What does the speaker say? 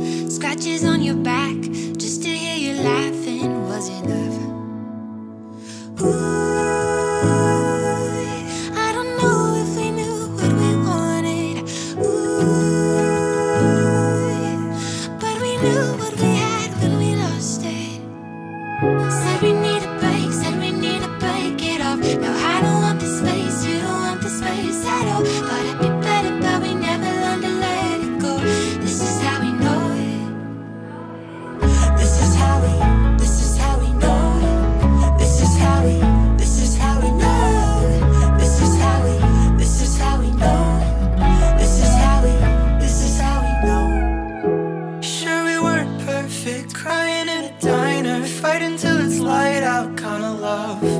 Scratches on your back just to hear you laughing. Was it love? Ooh, I don't know if we knew what we wanted. Ooh, but we knew what we had when we lost it. Said we need a break, said we need to break it off. Now I don't want this space, you don't want this space at all. But it'd be better, but we never learned to let it go. This is how we know it. This is how we know it. This is how we know it. This is how we know it. This is how we know it. This is how we know. Sure we weren't perfect, crying in a diner, fighting till it's light out kind of love.